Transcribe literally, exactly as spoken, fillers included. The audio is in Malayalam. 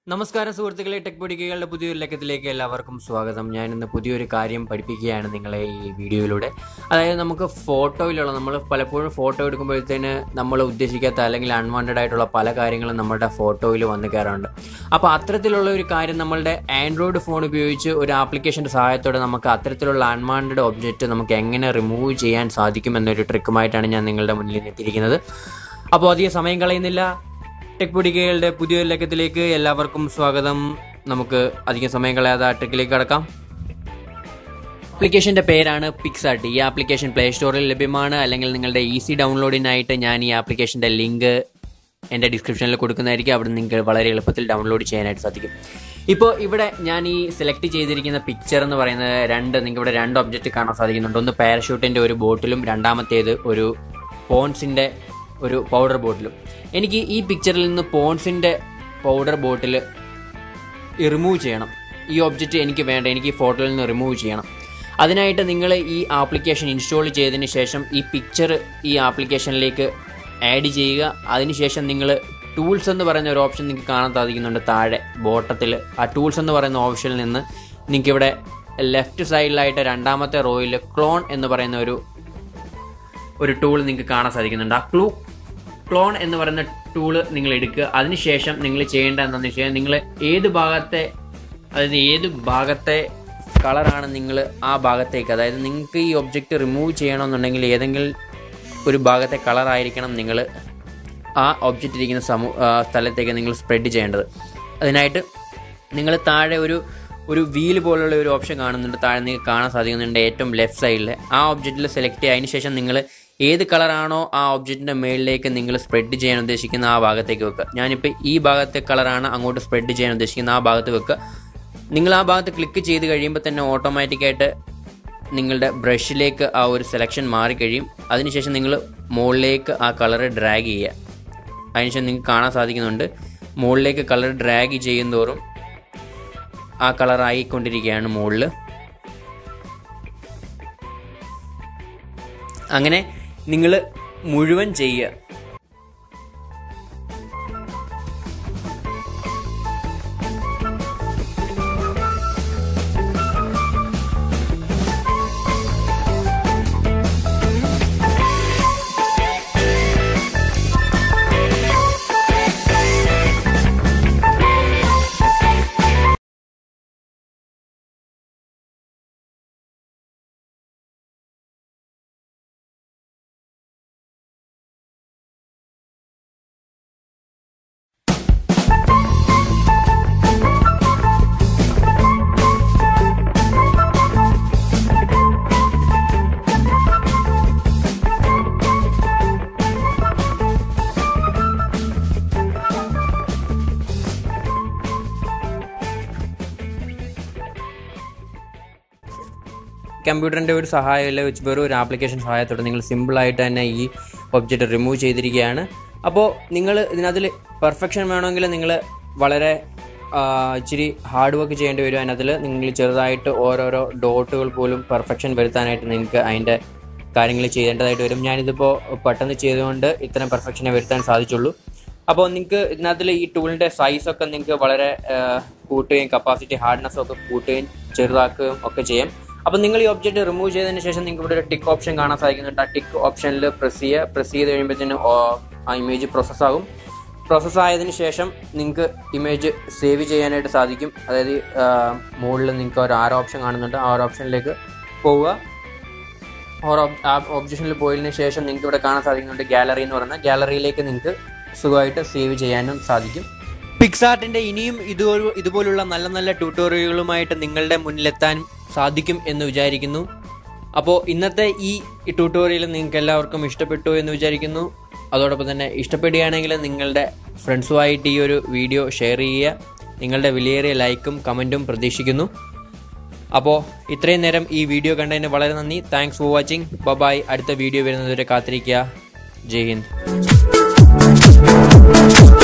നമസ്കാരം സുഹൃത്തുക്കളെ, ടെക് പൊടിക്കകളുടെ പുതിയൊരു ലക്കത്തിലേക്ക് എല്ലാവർക്കും സ്വാഗതം. ഞാനിന്ന് പുതിയൊരു കാര്യം പഠിപ്പിക്കുകയാണ് നിങ്ങളെ ഈ വീഡിയോയിലൂടെ. അതായത് നമുക്ക് ഫോട്ടോയിലുള്ള നമ്മൾ പലപ്പോഴും ഫോട്ടോ എടുക്കുമ്പോഴത്തേന് നമ്മൾ ഉദ്ദേശിക്കാത്ത അല്ലെങ്കിൽ അൺവാണ്ടഡ് ആയിട്ടുള്ള പല കാര്യങ്ങളും നമ്മുടെ ഫോട്ടോയിൽ വന്ന് കയറാറുണ്ട്. അപ്പോൾ അത്തരത്തിലുള്ള ഒരു കാര്യം നമ്മളുടെ ആൻഡ്രോയിഡ് ഫോൺ ഉപയോഗിച്ച് ഒരു ആപ്ലിക്കേഷൻ്റെ സഹായത്തോടെ നമുക്ക് അത്തരത്തിലുള്ള അൺവാണ്ടഡ് ഒബ്ജക്റ്റ് നമുക്ക് എങ്ങനെ റിമൂവ് ചെയ്യാൻ സാധിക്കുമെന്നൊരു ട്രിക്കുമായിട്ടാണ് ഞാൻ നിങ്ങളുടെ മുന്നിൽ എത്തിയിരിക്കുന്നത്. അപ്പോൾ അധികം സമയം കളയുന്നില്ല, ടെക് പൊടിക്കകളുടെ പുതിയൊരു ലക്കത്തിലേക്ക് എല്ലാവർക്കും സ്വാഗതം. നമുക്ക് അധികം സമയം കളയാതെ ആ ട്രിക്കിലേക്ക് കടക്കാം. ആപ്ലിക്കേഷൻ്റെ പേരാണ് പിക്സാർട്ട്. ഈ ആപ്ലിക്കേഷൻ പ്ലേ സ്റ്റോറിൽ ലഭ്യമാണ്, അല്ലെങ്കിൽ നിങ്ങളുടെ ഈസി ഡൗൺലോഡിനായിട്ട് ഞാൻ ഈ ആപ്ലിക്കേഷൻ്റെ ലിങ്ക് എൻ്റെ ഡിസ്ക്രിപ്ഷനിൽ കൊടുക്കുന്നതായിരിക്കും. അവിടെ നിങ്ങൾക്ക് വളരെ എളുപ്പത്തിൽ ഡൗൺലോഡ് ചെയ്യാനായിട്ട് സാധിക്കും. ഇപ്പോൾ ഇവിടെ ഞാൻ ഈ സെലക്ട് ചെയ്തിരിക്കുന്ന പിക്ചർ എന്ന് പറയുന്നത് രണ്ട് നിങ്ങൾക്ക് ഇവിടെ രണ്ട് ഒബ്ജക്റ്റ് കാണാൻ സാധിക്കുന്നുണ്ട്. ഒന്ന് പാരഷൂട്ടിൻ്റെ ഒരു ബോട്ടിലും രണ്ടാമത്തേത് ഒരു പോൺസിൻ്റെ ഒരു പൗഡർ ബോട്ടിലും. എനിക്ക് ഈ പിക്ചറിൽ നിന്ന് പോൺസിൻ്റെ പൗഡർ ബോട്ടിൽ റിമൂവ് ചെയ്യണം. ഈ ഒബ്ജക്റ്റ് എനിക്ക് വേണ്ട, എനിക്ക് ഈ ഫോട്ടോയിൽ നിന്ന് റിമൂവ് ചെയ്യണം. അതിനായിട്ട് നിങ്ങൾ ഈ ആപ്ലിക്കേഷൻ ഇൻസ്റ്റാൾ ചെയ്തതിന് ശേഷം ഈ പിക്ചർ ഈ ആപ്ലിക്കേഷനിലേക്ക് ആഡ് ചെയ്യുക. അതിനുശേഷം നിങ്ങൾ ടൂൾസ് എന്ന് പറയുന്ന ഒരു ഓപ്ഷൻ നിങ്ങൾക്ക് കാണാൻ സാധിക്കുന്നുണ്ട് താഴെ ബോട്ടത്തിൽ. ആ ടൂൾസ് എന്ന് പറയുന്ന ഓപ്ഷനിൽ നിന്ന് നിങ്ങൾക്ക് ഇവിടെ ലെഫ്റ്റ് സൈഡിലായിട്ട് രണ്ടാമത്തെ റോയിൽ ക്ലോൺ എന്ന് പറയുന്ന ഒരു ഒരു ടൂൾ നിങ്ങൾക്ക് കാണാൻ സാധിക്കുന്നുണ്ട്. ആ ക്ലൂ ക്ലോൺ എന്ന് പറയുന്ന ടൂള് നിങ്ങൾ എടുക്കുക. അതിനുശേഷം നിങ്ങൾ ചെയ്യേണ്ട എന്താണെന്ന് വെച്ച് കഴിഞ്ഞാൽ നിങ്ങൾ ഏത് ഭാഗത്തെ അതായത് ഏത് ഭാഗത്തെ കളറാണ് നിങ്ങൾ ആ ഭാഗത്തേക്ക്, അതായത് നിങ്ങൾക്ക് ഈ ഒബ്ജക്റ്റ് റിമൂവ് ചെയ്യണമെന്നുണ്ടെങ്കിൽ ഏതെങ്കിലും ഒരു ഭാഗത്തെ കളറായിരിക്കണം നിങ്ങൾ ആ ഒബ്ജക്റ്റ് ഇരിക്കുന്ന സമൂ സ്ഥലത്തേക്ക് നിങ്ങൾ സ്പ്രെഡ് ചെയ്യേണ്ടത്. അതിനായിട്ട് നിങ്ങൾ താഴെ ഒരു ഒരു വീൽ പോലുള്ള ഒരു ഓപ്ഷൻ കാണുന്നുണ്ട്. താഴെ നിങ്ങൾക്ക് കാണാൻ സാധിക്കുന്നുണ്ട് ഏറ്റവും ലെഫ്റ്റ് സൈഡിൽ. ആ ഒബ്ജക്റ്റിൽ സെലക്ട് ചെയ്യുക. അതിന് ശേഷം നിങ്ങൾ ഏത് കളറാണോ ആ ഒബ്ജക്റ്റിൻ്റെ മുകളിലേക്ക് നിങ്ങൾ സ്പ്രെഡ് ചെയ്യാൻ ഉദ്ദേശിക്കുന്ന ആ ഭാഗത്തേക്ക് വെക്കുക. ഞാനിപ്പോൾ ഈ ഭാഗത്തെ കളറാണ് അങ്ങോട്ട് സ്പ്രെഡ് ചെയ്യാൻ ഉദ്ദേശിക്കുന്ന ആ ഭാഗത്ത് വെക്കുക. നിങ്ങൾ ആ ഭാഗത്ത് ക്ലിക്ക് ചെയ്ത് കഴിയുമ്പോൾ തന്നെ ഓട്ടോമാറ്റിക്കായിട്ട് നിങ്ങളുടെ ബ്രഷിലേക്ക് ആ ഒരു സെലക്ഷൻ മാറിക്കഴിയും. അതിനുശേഷം നിങ്ങൾ മുകളിലേക്ക് ആ കളറ് ഡ്രാഗ് ചെയ്യുക. അതിനുശേഷം നിങ്ങൾക്ക് കാണാൻ സാധിക്കുന്നുണ്ട് മുകളിലേക്ക് കളർ ഡ്രാഗ് ചെയ്യും തോറും ആ കളറായിക്കൊണ്ടിരിക്കുകയാണ് മുകളിൽ. അങ്ങനെ നിങ്ങൾ മുഴുവൻ ചെയ്യുക. കമ്പ്യൂട്ടറിൻ്റെ ഒരു സഹായമില്ല, വെച്ച് വെറും ഒരു ആപ്ലിക്കേഷൻ സഹായത്തോടെ നിങ്ങൾ സിമ്പിളായിട്ട് തന്നെ ഈ ഒബ്ജക്റ്റ് റിമൂവ് ചെയ്തിരിക്കുകയാണ്. അപ്പോൾ നിങ്ങൾ ഇതിനകത്തിൽ പെർഫെക്ഷൻ വേണമെങ്കിൽ നിങ്ങൾ വളരെ ഇച്ചിരി ഹാർഡ് വർക്ക് ചെയ്യേണ്ടി വരും. അതിനകത്തിൽ നിങ്ങൾ ചെറുതായിട്ട് ഓരോരോ ഡോട്ടുകൾ പോലും പെർഫെക്ഷൻ വരുത്താനായിട്ട് നിങ്ങൾക്ക് അതിൻ്റെ കാര്യങ്ങൾ ചെയ്യേണ്ടതായിട്ട് വരും. ഞാനിതിപ്പോൾ പെട്ടെന്ന് ചെയ്തുകൊണ്ട് ഇത്രയും പെർഫെക്ഷനെ വരുത്താൻ സാധിച്ചുള്ളൂ. അപ്പോൾ നിങ്ങൾക്ക് ഇതിനകത്തിൽ ഈ ടൂളിൻ്റെ സൈസൊക്കെ നിങ്ങൾക്ക് വളരെ കൂട്ടുകയും കപ്പാസിറ്റി ഹാർഡ്നെസ്സും ഒക്കെ കൂട്ടുകയും ചെറുതാക്കുകയും ഒക്കെ ചെയ്യാം. അപ്പോൾ നിങ്ങൾ ഈ ഒബ്ജക്റ്റ് റിമൂവ് ചെയ്തതിന് ശേഷം നിങ്ങൾക്ക് ഇവിടെ ഒരു ടിക്ക് ഓപ്ഷൻ കാണാൻ സാധിക്കുന്നുണ്ട്. ആ ടിക്ക് ഓപ്ഷനിൽ പ്രസ് ചെയ്യുക. പ്രസ് ചെയ്ത് കഴിയുമ്പോഴത്തേനും ആ ഇമേജ് പ്രോസസ്സാകും. പ്രോസസ്സായതിനു ശേഷം നിങ്ങൾക്ക് ഇമേജ് സേവ് ചെയ്യാനായിട്ട് സാധിക്കും. അതായത് മുകളിൽ നിങ്ങൾക്ക് ഒരു ആറ് ഓപ്ഷൻ കാണുന്നുണ്ട്. ആ ഒരു ഓപ്ഷനിലേക്ക് പോവുക. ഓരോ ആ ഓപ്ഷനിൽ പോയതിനു ശേഷം നിങ്ങൾക്ക് ഇവിടെ കാണാൻ സാധിക്കുന്നുണ്ട് ഗാലറി എന്ന് പറയുന്ന ഗാലറിയിലേക്ക് നിങ്ങൾക്ക് സുഖമായിട്ട് സേവ് ചെയ്യാനും സാധിക്കും. പിക്സാർട്ടിൻ്റെ ഇനിയും ഇതുപോലെ ഇതുപോലുള്ള നല്ല നല്ല ട്യൂട്ടോറിയലുകളുമായിട്ട് നിങ്ങളുടെ മുന്നിലെത്താൻ സാധിക്കും എന്ന് വിചാരിക്കുന്നു. അപ്പോൾ ഇന്നത്തെ ഈ ട്യൂട്ടോറിയൽ നിങ്ങൾക്ക് എല്ലാവർക്കും ഇഷ്ടപ്പെട്ടു എന്ന് വിചാരിക്കുന്നു. അതോടൊപ്പം തന്നെ ഇഷ്ടപ്പെടുകയാണെങ്കിൽ നിങ്ങളുടെ ഫ്രണ്ട്സുമായിട്ട് ഈ ഒരു വീഡിയോ ഷെയർ ചെയ്യുക. നിങ്ങളുടെ വിലയേറിയ ലൈക്കും കമൻറ്റും പ്രതീക്ഷിക്കുന്നു. അപ്പോൾ ഇത്രയും നേരം ഈ വീഡിയോ കണ്ടതിന് വളരെ നന്ദി. Thanks for watching. ബൈ. അടുത്ത വീഡിയോ വരുന്നതുവരെ കാത്തിരിക്കുക. ജയ് ഹിന്ദ്.